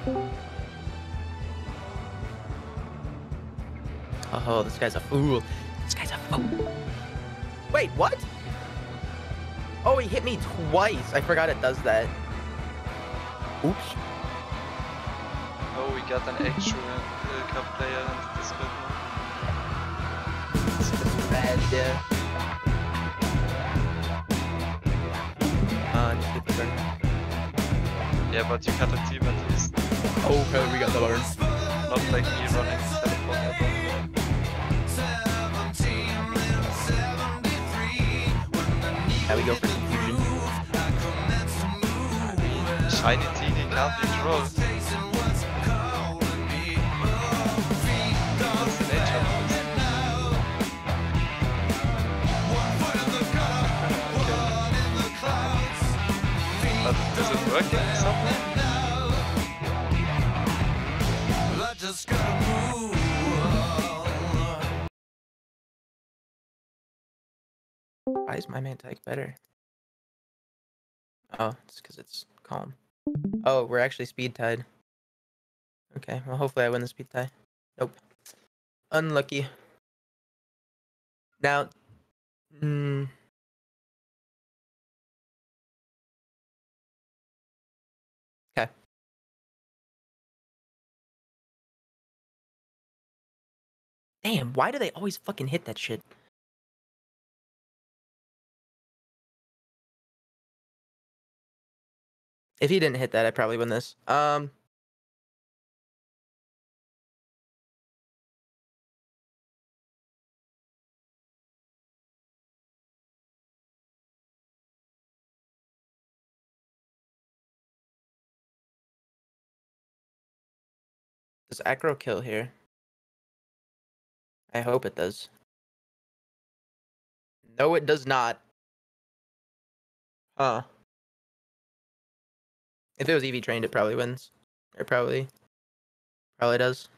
Oh, this guy's a fool. This guy's a fool. Wait, what? Oh, he hit me twice. I forgot it does that. Oops. Oh, we got an extra cup player into this bit now. This is bad, yeah. Just get the burn. Yeah, but you got a team at least. Okay, we got the burn. Not like me running teleport ever. Now we go for confusion. Shiny Teeny can't be trolled. What's the nature of this? Okay. But does it work somehow? Why is my Mantike better? Oh, it's because it's calm. Oh, we're actually speed tied. Okay, well, hopefully I win the speed tie. Nope. Unlucky. Now, okay. Damn, why do they always fucking hit that shit? If he didn't hit that, I'd probably win this. Does aggro kill here? I hope it does. No, it does not. Huh. If it was EV trained, it probably wins. Or probably does.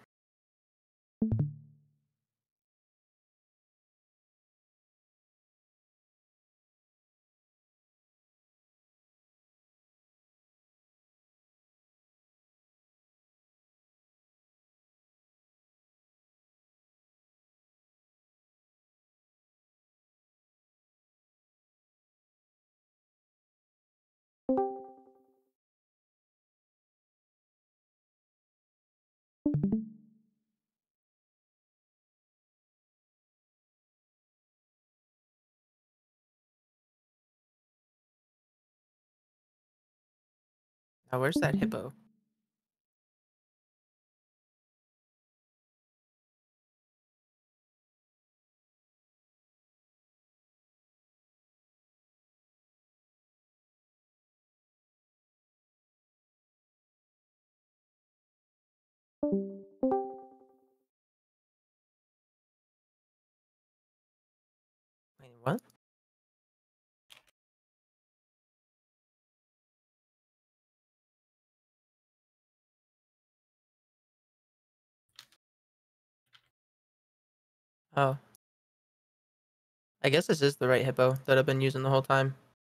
Now, where's that hippo? Wait, what? Oh. I guess this is the right hippo that I've been using the whole time.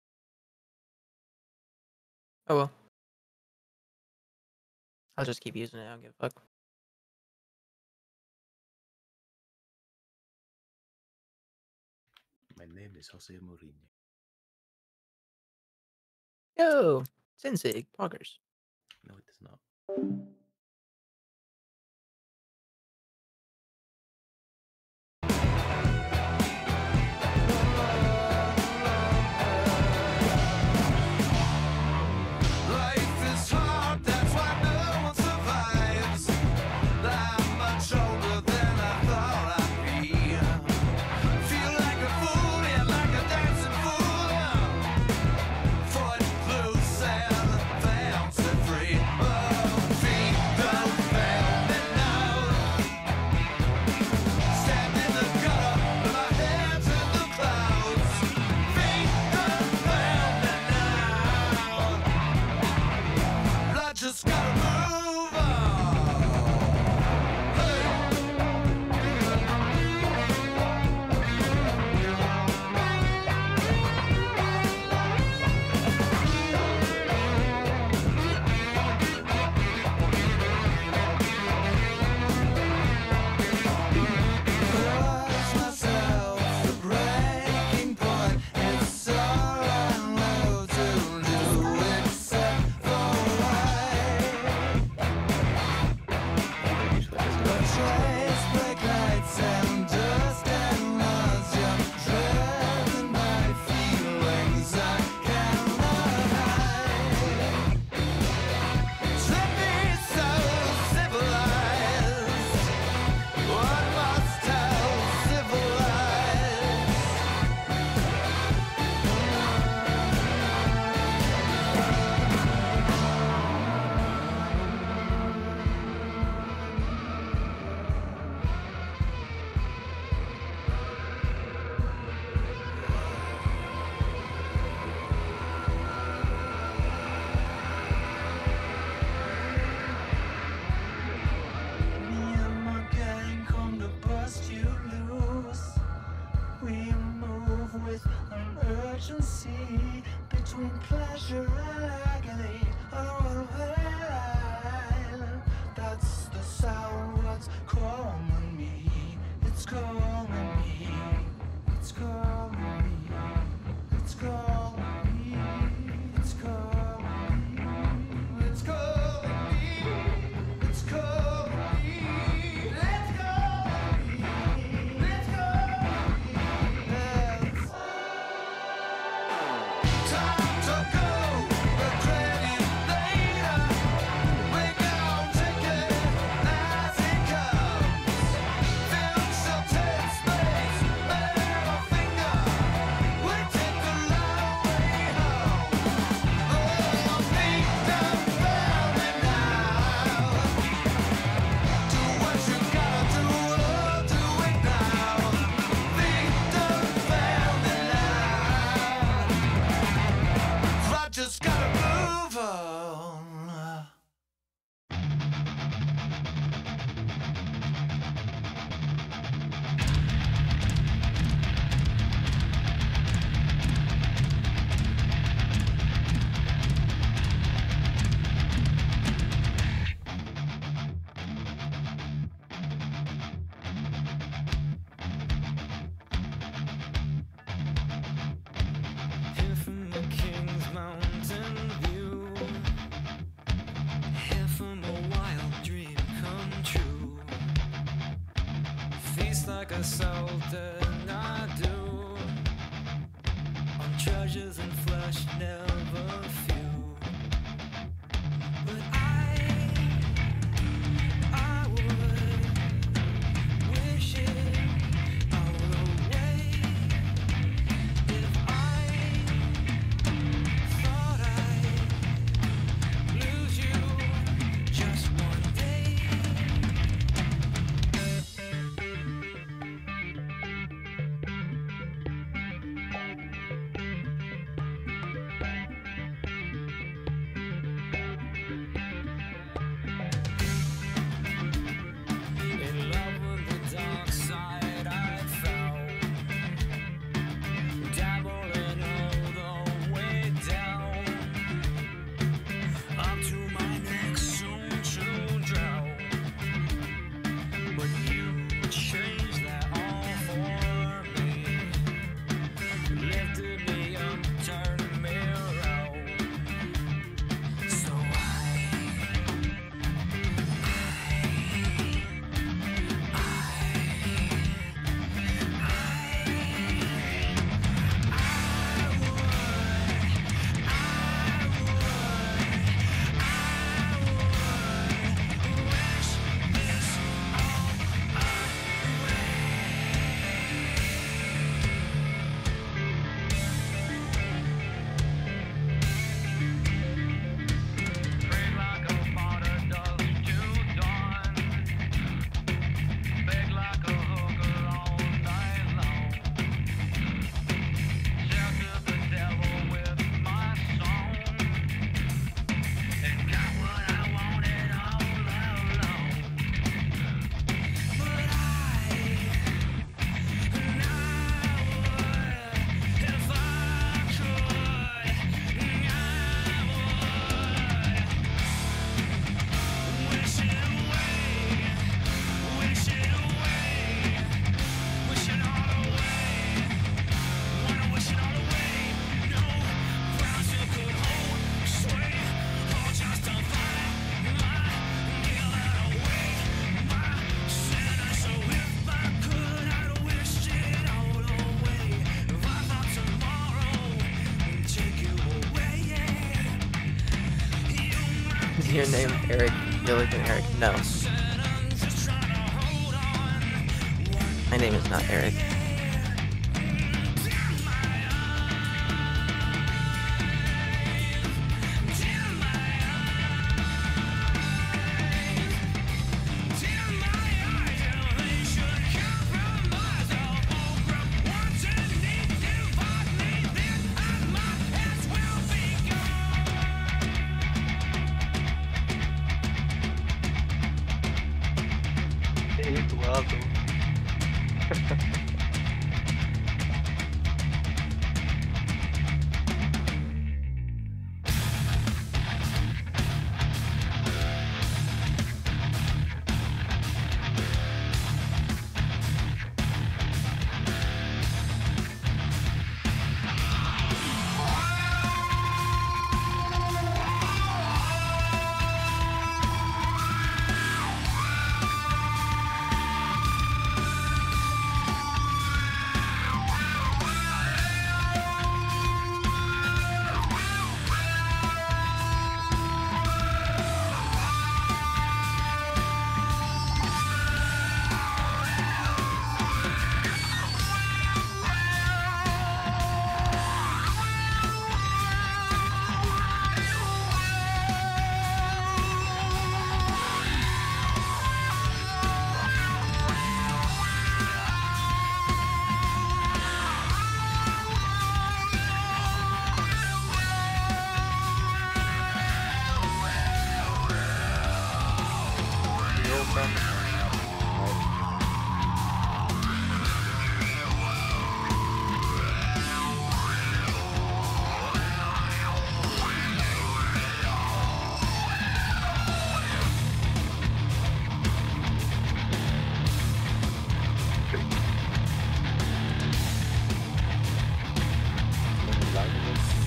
Oh well. I'll just keep using it. I don't give a fuck. My name is Jose Mourinho. Yo! Sensei, poggers. No, it is not. emergency between pleasure and agony. That's the sound that's calling me. It's calling me. It's calling me. It's calling me. It's calling me. It's calling me. It's calling me. Let's go. Let's go. Time to go. Regret it later. We gon' take it as it comes. Feel so tense space. Middle finger. We take the long way home. Oh, deep down found it now. Do what you gotta do. Do it now. Deep down found it now. I just gotta move on. Here from the King's Mountain view, here from a wild dream come true. Feast like a sultan I do, on treasures and flesh never few. But I would wish it all away. If I thought I'd lose you just one day. In love with the dark side I fell, dabbling all the way down, up to my neck soon to drown. But you changed that all for me, lifted me up, turned me around. So Break like a martyr does to dawn, beg like a hooker all night long. Shelter the devil with my song, and got what I wanted all along. But I would, if I could, wish it away, wish it away, wish it all away. Wanna wish it all away. No grounds you could hold sway, or justify my guilt away, my sin. So if I could, I'd wish it all away. If I thought tomorrow would take you away, you might Is your name Eric? You're like an Eric? No. said I'm just trying to hold on. My name is not Eric. Eduardo.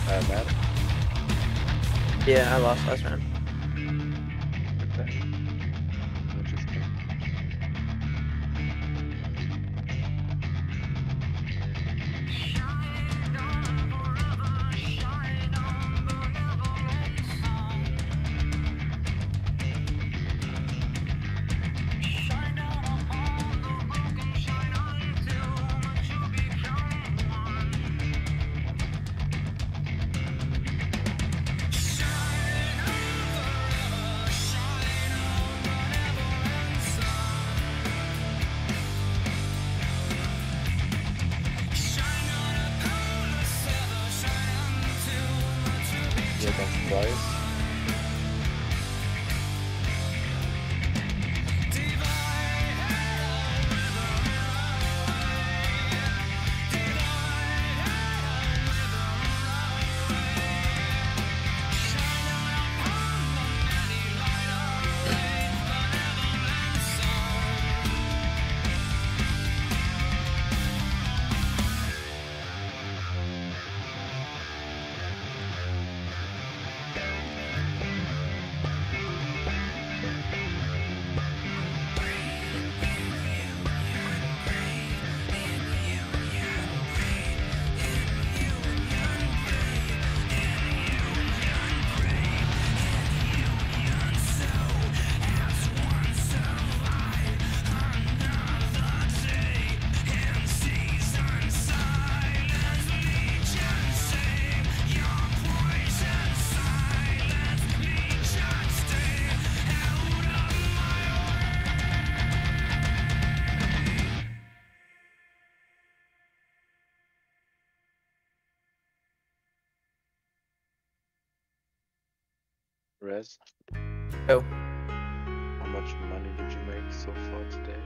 Matt? Yeah, I lost last round. Okay. Interesting. You against Bryce? Rez, Oh, how much money did you make so far today?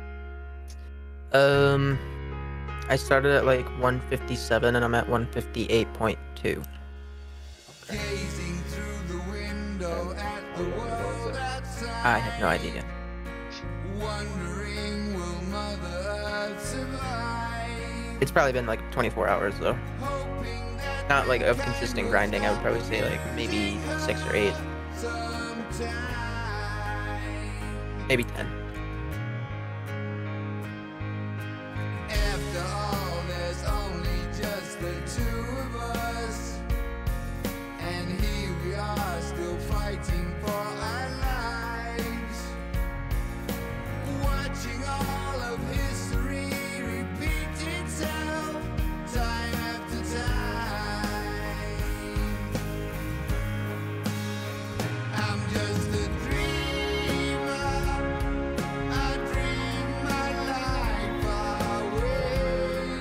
I started at like 157 and I'm at 158.2. Gazing through the window at the world outside. I have no idea. Wondering, will Mother Earth survive? It's probably been like 24 hours though. Hoping that Not like of consistent grinding. I would probably say like maybe 6 or 8, sometime. maybe 10. After all, there's only just the two of us. And here we are, still fighting for our lives. Watching all of history repeat itself, time after time. I'm just a dreamer. I dream my life away.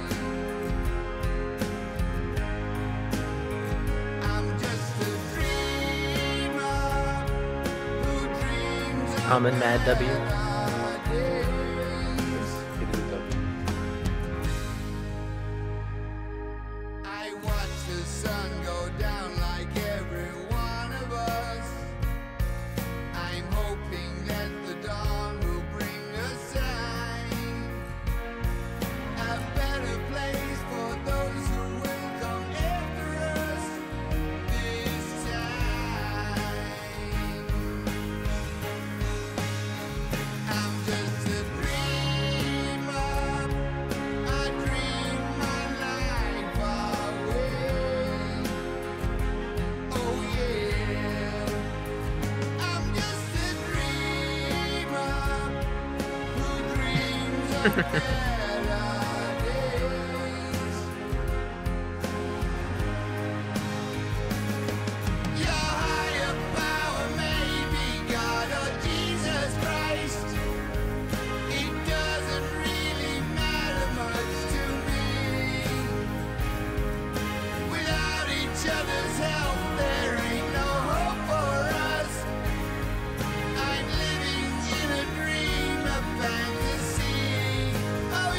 I'm just a dreamer who dreams I'm in Mad W. of our days. It is W. I watch the sun go down like every one of us. I'm hoping that the dawn will bring a sign, a better place for those who will come after us this time. I'm just a dreamer. I dream my life away. Oh yeah. I'm just a dreamer who dreams of better days. Your higher power may be God or Jesus Christ. It doesn't really matter much to me. Without each other's help, there ain't no hope for us. I'm living in a dream, a fantasy. Oh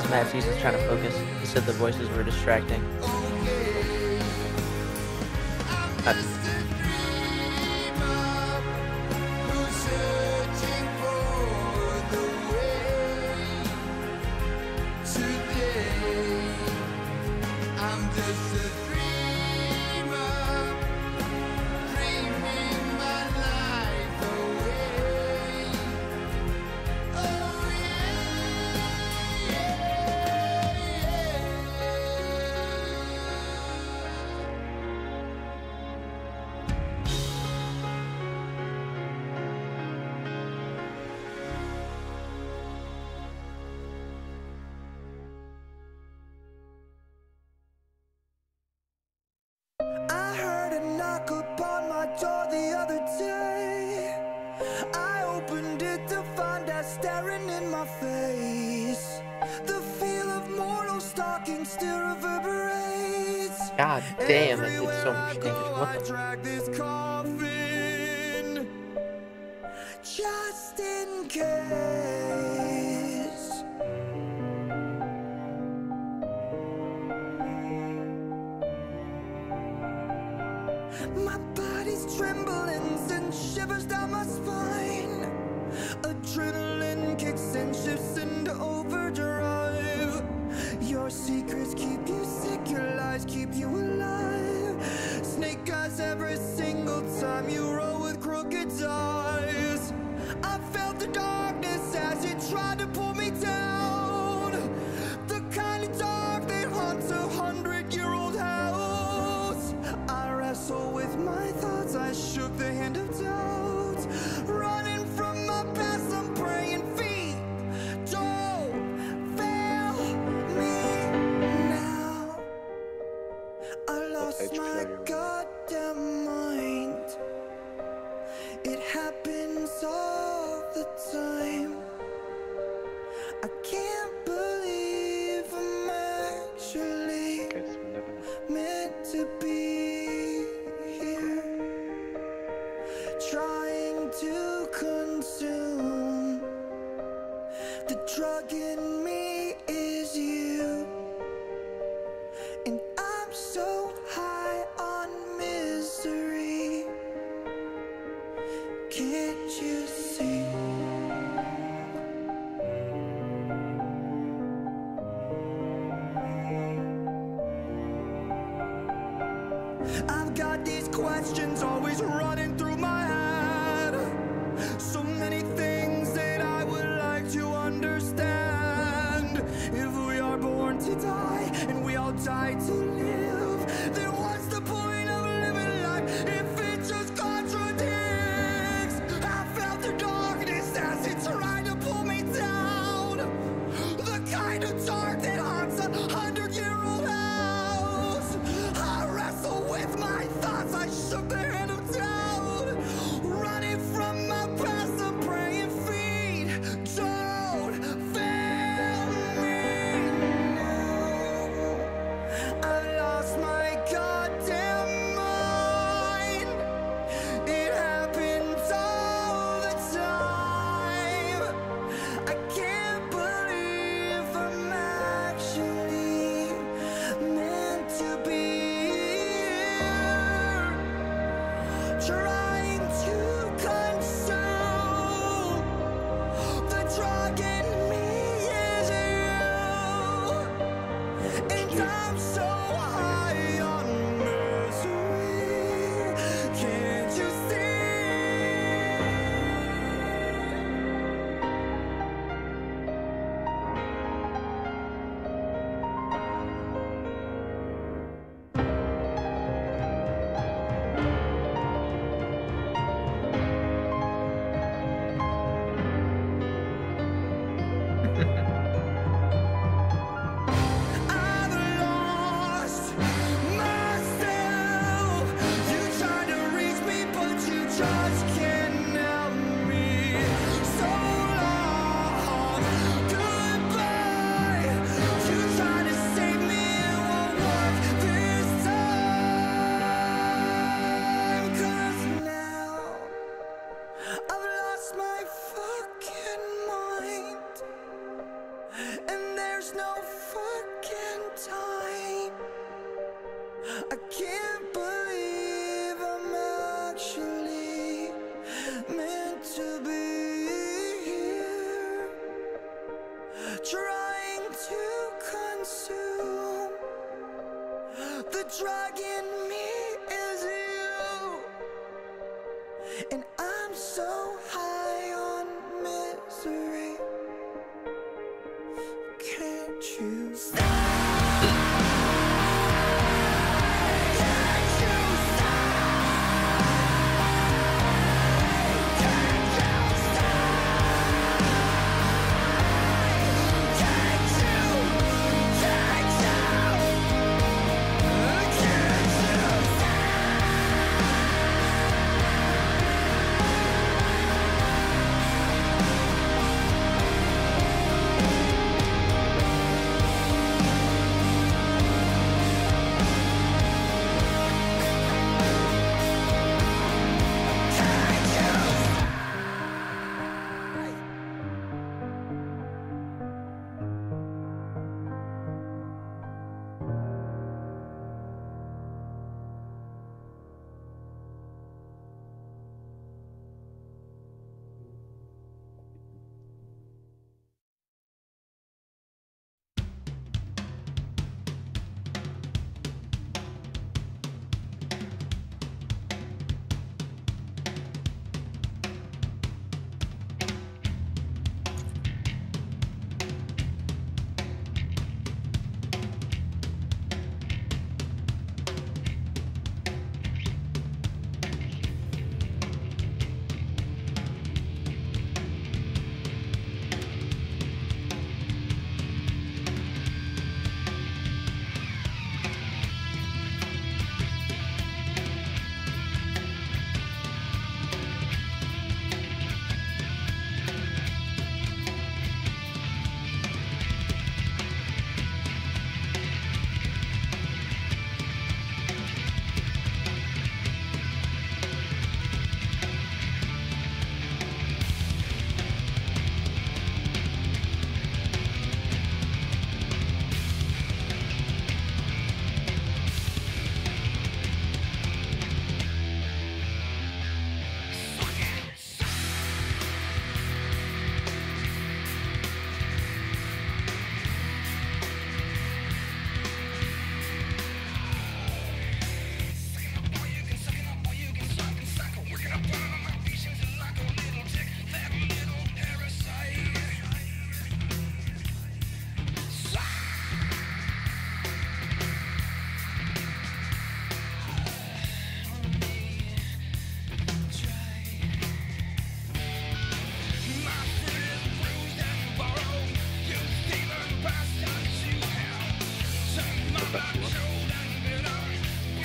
Matt Cease is trying to focus. He said the voices were distracting. I heard a knock upon my door the other day. I opened it to find her staring in my face. The feel of mortal stalking still reverberates. God damn, that did so much damage. I What the? drag this coffin just in case. My body's trembling, sends shivers down my spine. Adrenaline kicks and shifts into overdrive. Your secrets keep you sick, your lies keep you alive. Snake eyes every single time you roll with crooked eyes. I felt the darkness as it tried to pull me down. The kind of dark that haunts 100-year-old house. I wrestle with my thoughts, I shook the hand of doubt. Running from my past, I'm praying feet don't fail me now. I lost my goddamn mind. It happens all the time. I can't believe I'm actually Guys, we never know. meant to be here, trying to consume. The drug in me is you, and I'm so high on misery. Can't you see? I've got these questions always running through my head. So many things that I would like to understand. If we are born to die and we all die to live, then what's the point of living life if it just contradicts? I felt the darkness as it tried to pull me down. The kind of dark that haunts 100-year-old house. I wrestle with my thoughts, I shook the hand of doubt. Running from my past, I'm praying feet don't fail me now. I lost my goddamn mind. It happens all the time. I can't believe I'm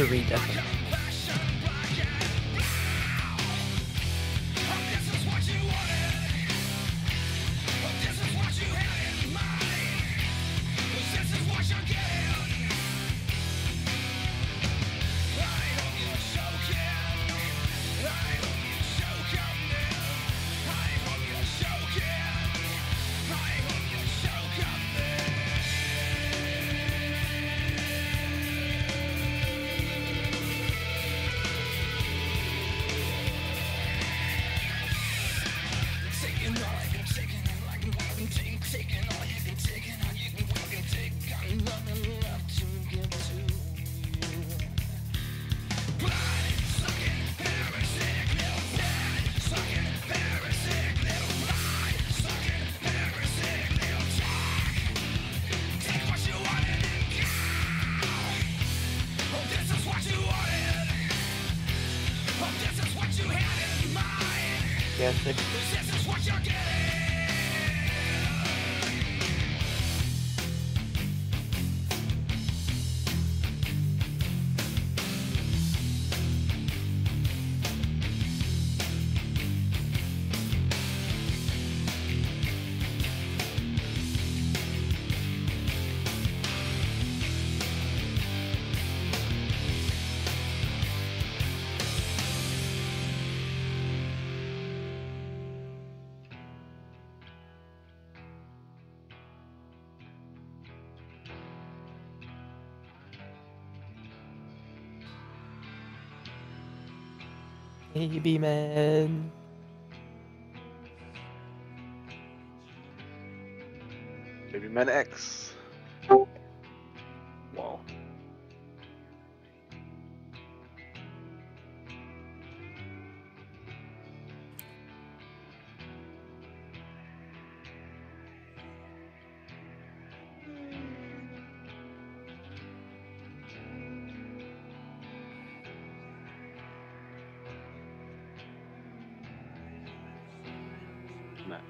3 decimals. Yeah, 6. Baby man. Baby Man X. Wow. Match.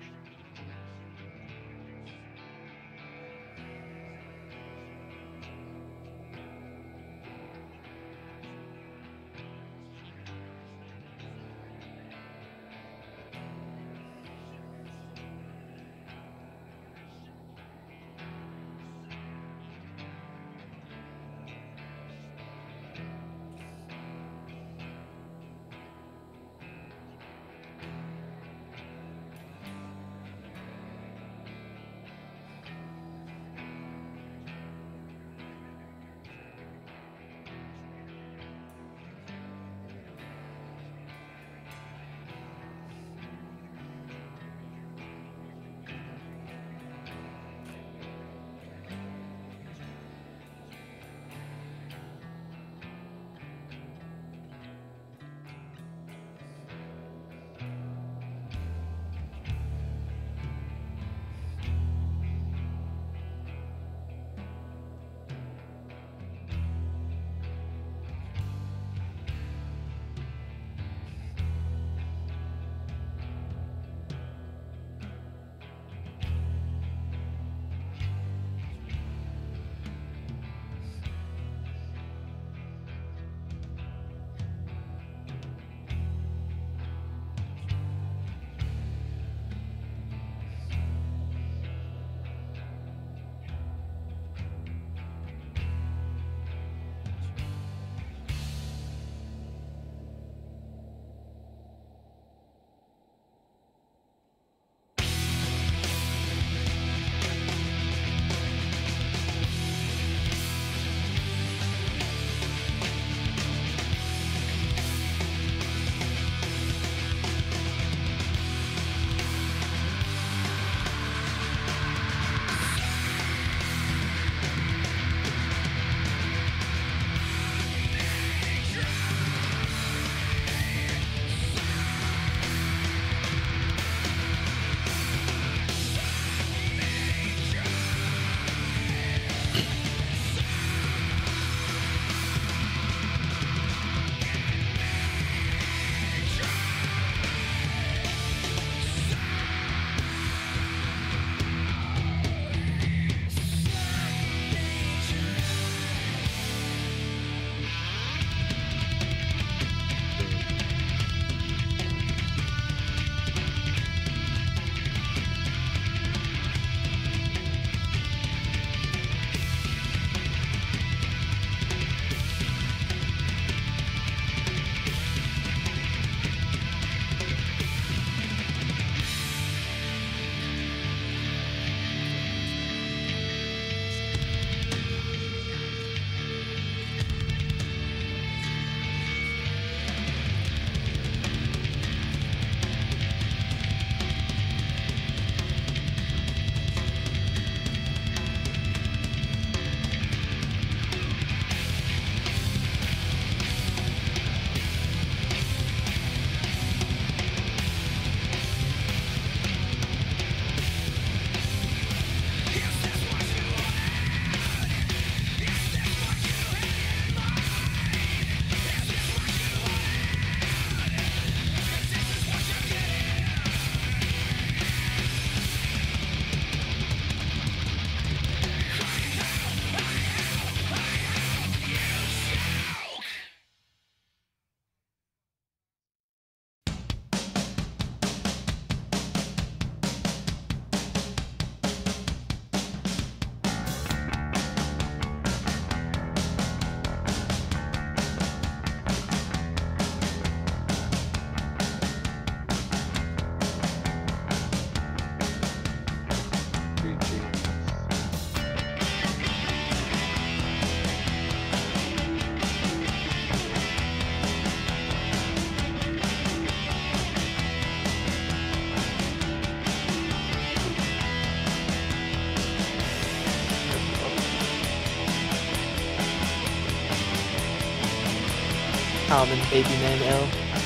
Common baby name L.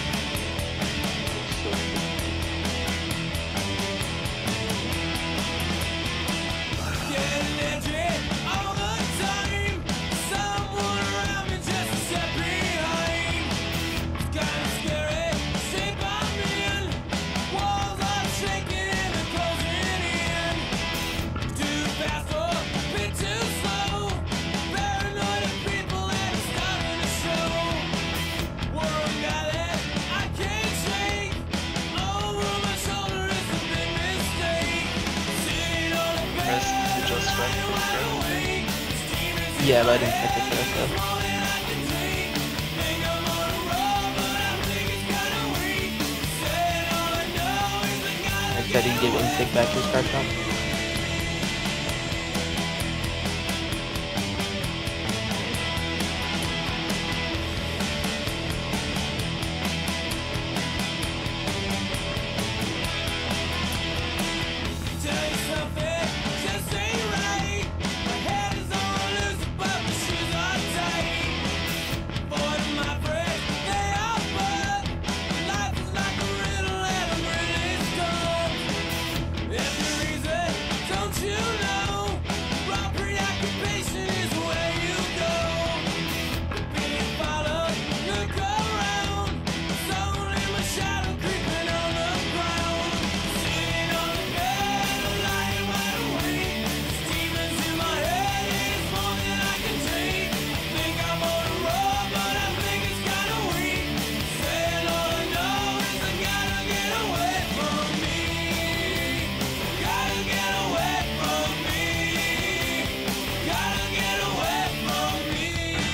So Getting edgy all the time. Someone around me just a step behind. It's kinda scary, shaped by men. Walls are shaking and they're closing in. Too fast or a bit too slow. Paranoid of people and it's starting to show. World guy that I can't shake. Over my shoulder is a big mistake. Sitting on a bed. Rest, you just ran for Yeah, but I didn't check the sheriff though. I said he'd give Instinct back his card trump. Tell you something, just ain't right. My head is on loose, but my shoes are tight. Boy, my friend, they are but life is like a riddle and I'm really stumped. Every reason, don't you know? Raw preoccupation is where you go. Being followed, look around. It's only my shadow creeping on the ground. Sitting on the bed, lying wide awake. Demons in my head, it's more than I can take. Think I'm on the road, but I think it's kinda weak. Saying all I know is I gotta get away from me. Gotta get away from me. Gotta get away from me.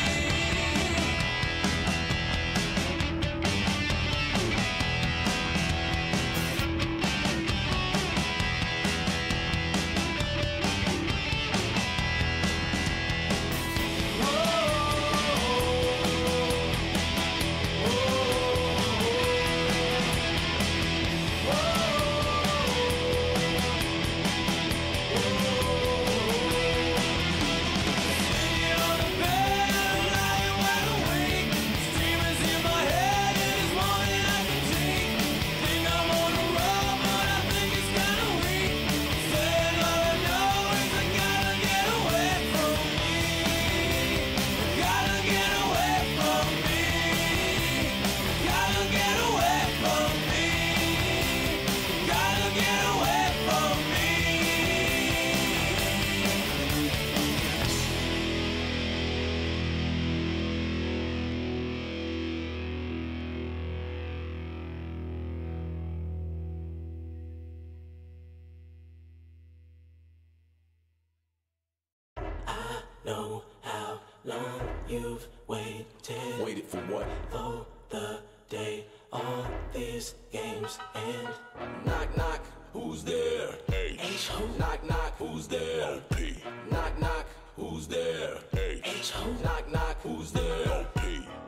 Know how long you've waited for what? For the day all these games end. Knock knock, who's there? H who? Knock knock, who's there? OP. Knock knock, who's there? H who? Knock knock, who's there? OP.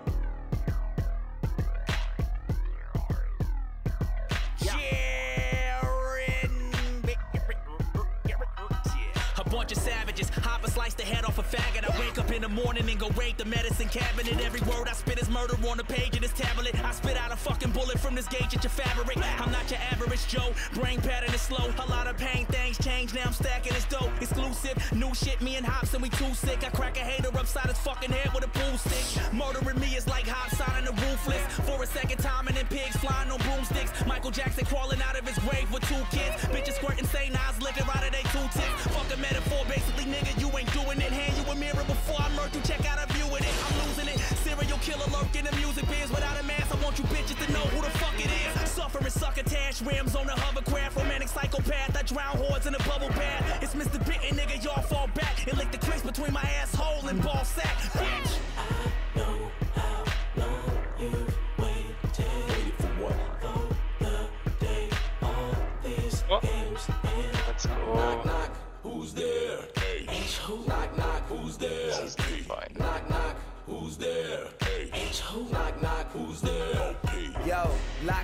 A bunch of savages, hop and slice the head off a faggot. I wake up in the morning and go raid the medicine cabinet. Every word I spit is murder on the page of this tablet. I spit out a fucking bullet from this gauge at your fabric. I'm not your average Joe, brain pattern is slow. A lot of pain, things change, now I'm stacking this dope. Exclusive, new shit, me and Hops and we too sick. I crack a hater upside his fucking head with a pool stick. Murdering me is like Hops signing the ruthless. For a second time and then pigs flying on broomsticks. Michael Jackson crawling out of his grave with 2 kids. Bitches squirting St. Nas liquor out of they 2 tips. Fuck a metaphor, basically nigga, you ain't doing it. Hand you a mirror before I murder you, check out a view with it. I'm losing it, serial killer lurking the music biz. Without a mask, I want you bitches to know who the fuck it is. Suffering succotash, rims on the hovercraft. Romantic psychopath, I drown hordes in a bubble bath. It's Mr. Bitten, nigga, y'all fall back. And lick the crease between my asshole and ball sack, bitch. I know how long you've waited for what? For the day all these games end. Let's go. Knock knock, who's there? H who? Knock knock, who's there? This is fine. Knock knock, who's there? H who? Knock knock, who's there? Yo, lock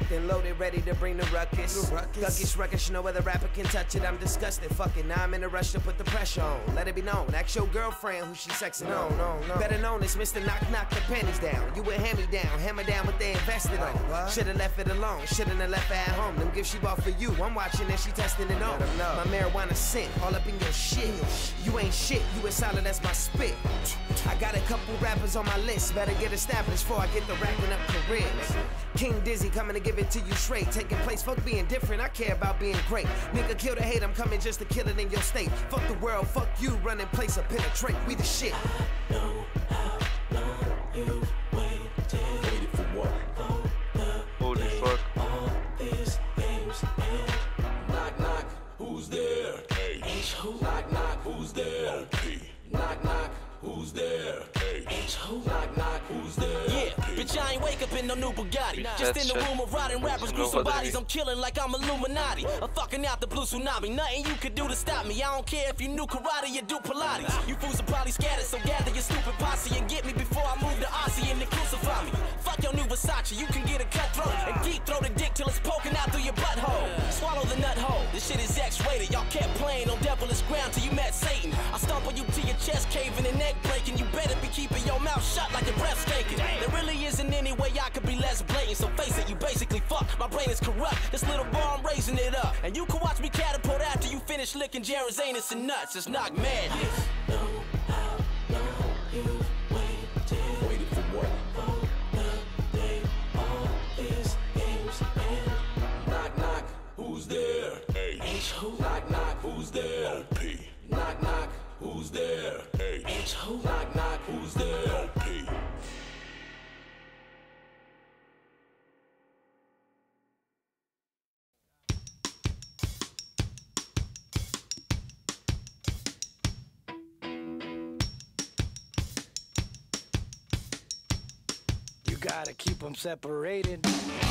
locked and loaded, ready to bring the ruckus. Guckish ruckus, no other rapper can touch it. I'm disgusted, fuck it. Now I'm in a rush to put the pressure on. Let it be known, ask your girlfriend who she sexing on. Better known as Mr. Knock the panties down. You a hand me down, hammer down what they invested on. Shoulda left it alone, shouldn't have left her at home. Them gifts she bought for you, I'm watching and she testing it on. My marijuana scent, all up in your shit. You ain't shit, you as solid as my spit. I got a couple rappers on my list, better get established before I get the racking up careers. King Dizzy coming to give it to you straight. Taking place, fuck being different, I care about being great. Nigga kill the hate, I'm coming just to kill it in your state. Fuck the world, fuck you, running place or penetrate, we the shit. I know how long you've waited for what? Holy fuck. All these games end. Knock, knock, who's there? H who? Knock, knock, who's there? P. Knock, knock, who's there? H who? Knock, knock, who's there? Yeah, bitch, I ain't wake up in no new Bugatti. Just in the room of rotting rappers, gruesome bodies. I'm killing like I'm Illuminati. I'm fucking out the blue tsunami. Nothing you could do to stop me. I don't care if you knew karate or do Pilates. You fools are probably scattered, so gather your stupid posse and get me before I move to Aussie and they crucify me. Fuck your new Versace, you can get a cutthroat and deep throw the dick till it's poking out through your butthole. Swallow the nut hole. This shit is X-rated. Y'all kept playing on devilish ground till you met Satan. I stomp on you till your chest caving and neck breaking. You better be keeping your mouth shut like your breath stinking. There really isn't any way I could be less blatant, so face it, you basically fucked. My brain is corrupt. This little bar, I'm raising it up, and you can watch me catapult after you finish licking Jared's anus and nuts. It's not madness. I know how long you've waited for what? For the day all these games end. Knock, knock, who's there? H who? Knock, knock, who's there? P. Knock, knock, who's there? H who? Knock, knock, who's there? P. You gotta keep them separated.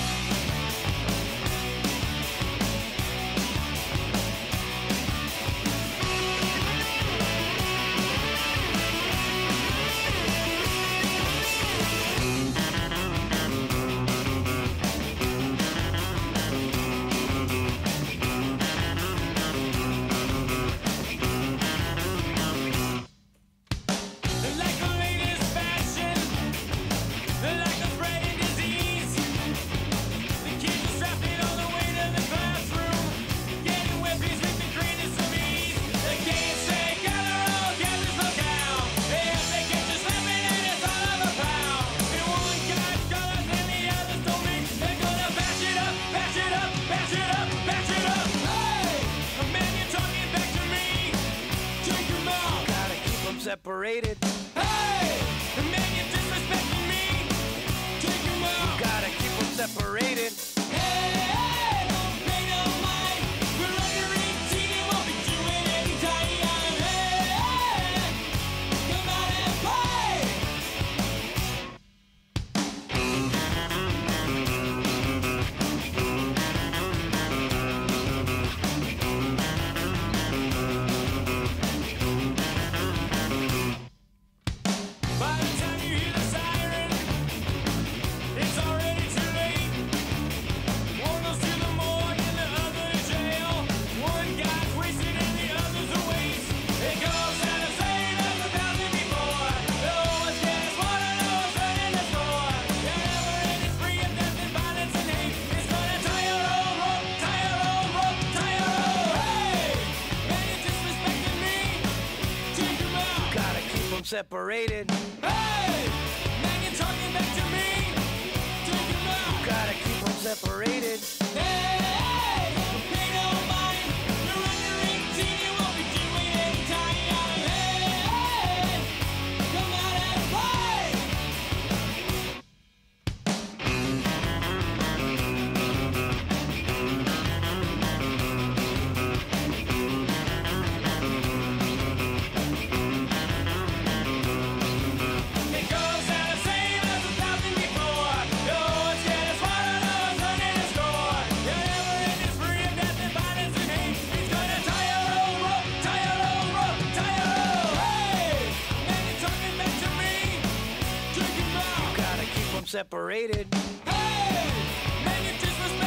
Like the latest fashion, like the spreading disease. The kids are strapped in all the way to the classroom, getting weapons with the greatest of ease. They can't say gather all, gather slow down. If they catch you slapping and it's all of a pound. And one guy's colors and the others don't mix. They're gonna bash it up, bash it up, bash it up, bash it up. Hey, man, you're talking back to me. Drink your mouth. Gotta keep them separated. Hey, man, you're disrespecting me. Take him out. Gotta keep them separated. Hey, don't pay no mind. We're under 18 and won't be doing any time. Hey, come out and play. By the time you hear the siren, it's already too late. One goes to the morgue and the other to jail. One guy's wasted and the other's a waste. It goes out of saying as 1,000 before. No one's getting smarter, no one's running the score. Never ending spree of death and violence and hate. It's gonna tie your own rope, tie your own rope, tie your own. Hey, man, you're disrespecting me. Take him out. Gotta keep them separated. Hey, man, you're talking back to me. Take him out. Gotta keep them separated. Hey, don't pay no mind. You're under 18, you won't be doing any time. Hey, come out and play. It goes out the same as 1,000 before. No one's getting smarter, no one's running the score. You're never ending spree of death and violence and hate. He's gonna tie your own rope, tie your own rope, tie your own. Hey, man, you're talking back to me. Drink him out. Gotta keep them separated. Hey, man, you're disrespecting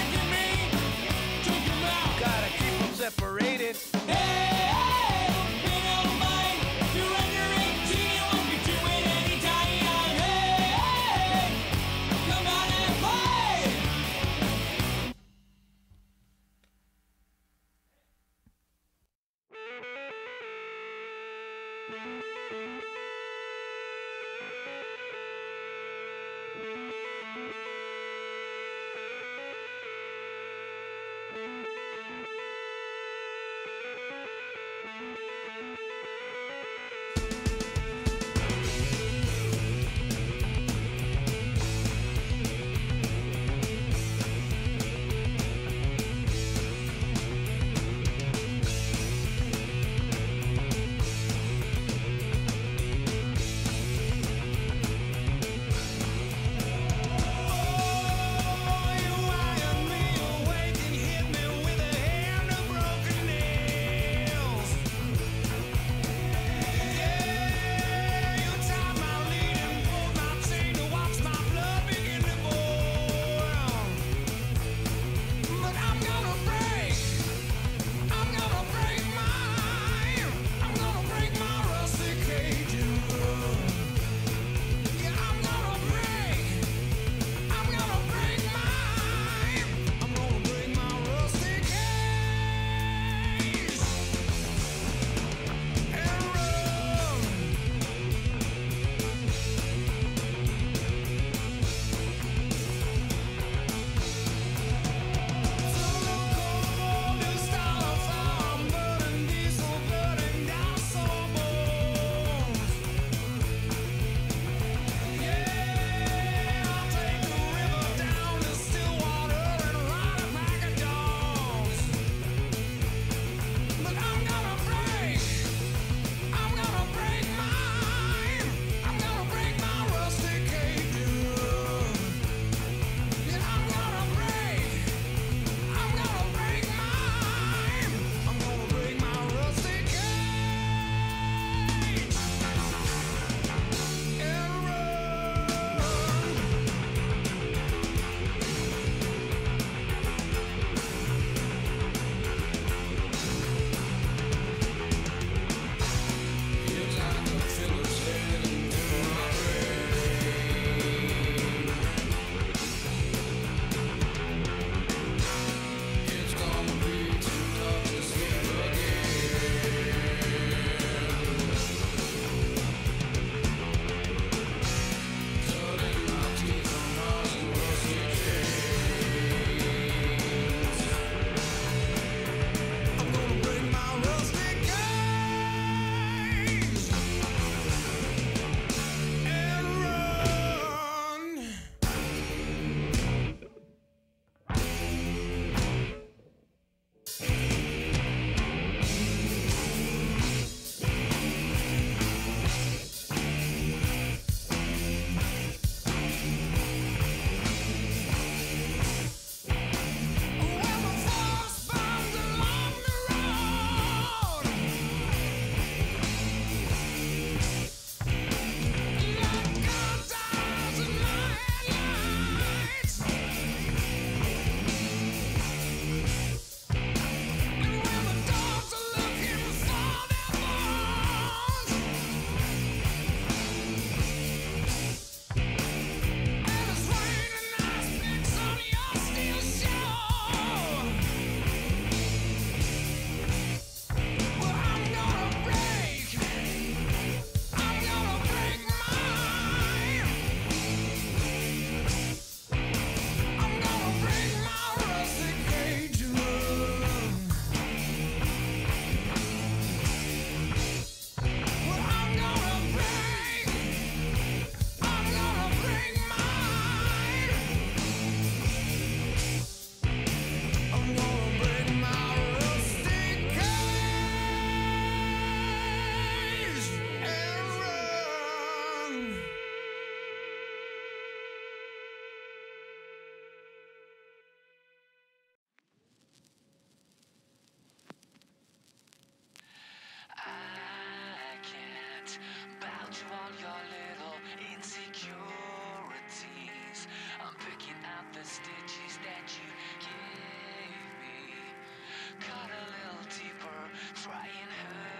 the stitches that you gave me. Cut a little deeper, try and hurt